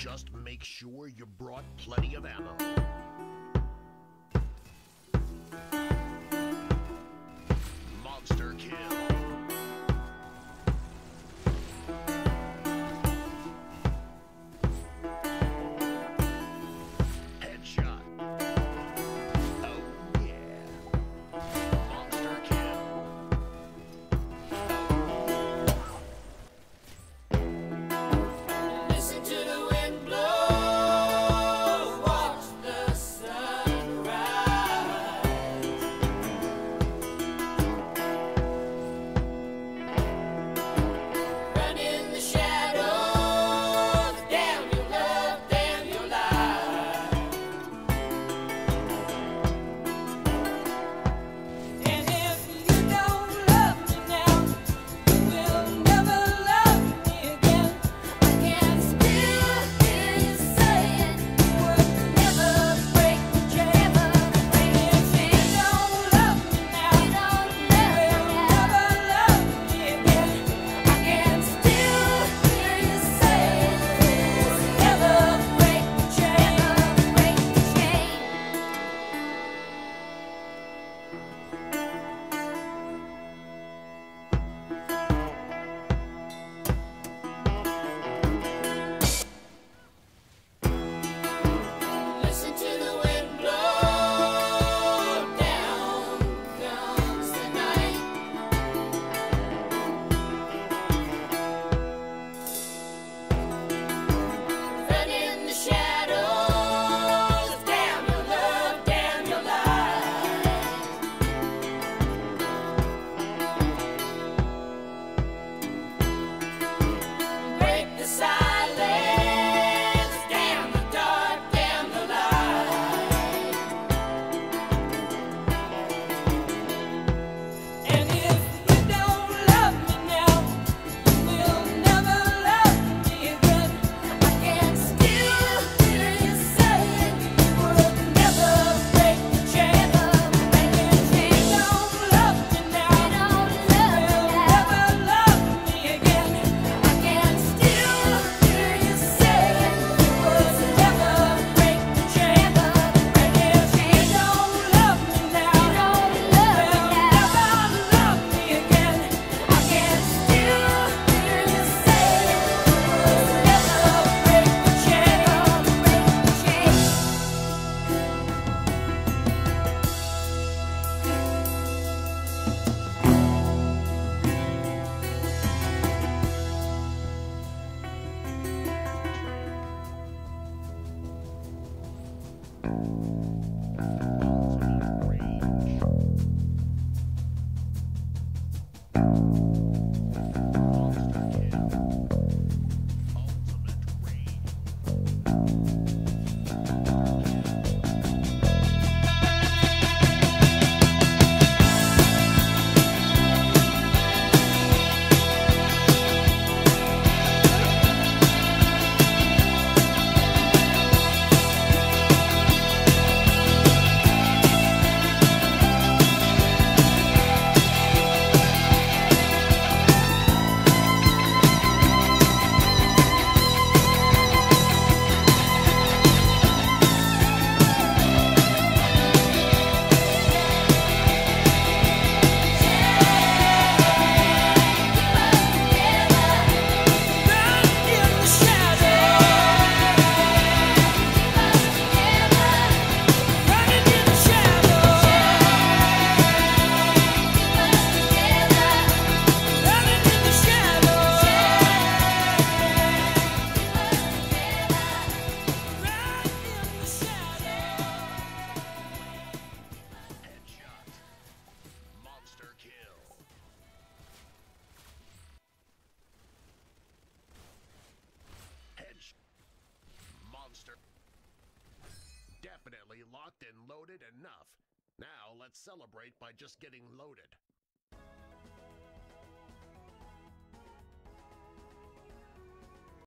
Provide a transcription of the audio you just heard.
Just make sure you brought plenty of ammo. Monster kill. Headshot. Oh yeah. Monster kill. Listen to the wind blow, watch the sun rise. Run in the shadows, damn your love, damn your life. And if you don't love me now, you will never love me again. I can still hear you saying you would never break the chain. And if you don't love me now, you will never love me again. I can still hear you saying you would never break the chain. Listen to the wind blow, down comes the night. Run in the shadows, damn your love, damn your life. Break the silence, damn the dark, damn the light. And if you don't love me now, you will never love me again. I can still hear you saying you would never break the chain. And if you don't love me now, you will never love me again. I can still hear you saying you would never break the chain. And if you don't love me now, you will never love me again. I can still hear you saying you would never break the chain. Headshot. Monster kill. Headshot. Monster. Definitely locked and loaded enough. Now let's celebrate by just getting loaded.